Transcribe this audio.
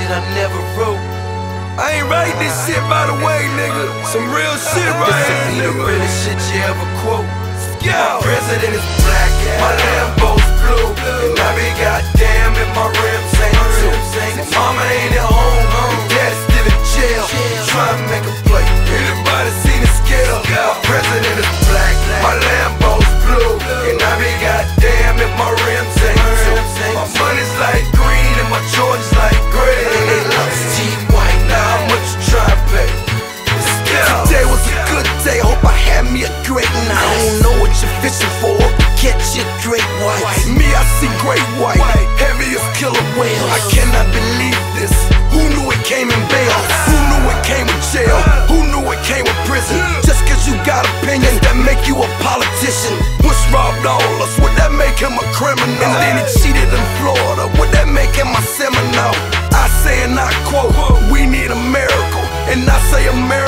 shit I never wrote. I ain't writing this shit by the way, nigga. Some real shit right This here, be the nigga. realest shit you ever quote. Yeah. My president is black, my Lambo's blue, and I be goddamn if my rims ain't too. See, mama ain't at home, dad's still in jail. Try to make a play. Anybody seen the scale? My president is black, my Lambo's blue, and I be goddamn if my rims ain't too. My money's like green and my Jordans like gray. And they love Steve White, now how much you try to pay? Today was a good day, hope I had me a great night. I don't know what you're fishing for, catch your great white. Me, I see great white, heavy as killer whale. I cannot believe this, who knew it came in bail? Who knew it came with jail? Who knew it came with prison? Just cause you got opinions that make you a politician. Bush robbed all us, would that make him a criminal? And then he cheated in Florida, would that make him a Seminole? I say and I quote, we need a miracle, and I say America